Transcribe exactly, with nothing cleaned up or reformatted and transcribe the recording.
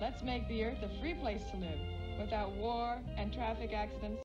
Let's make the Earth a free place to live, without war and traffic accidents.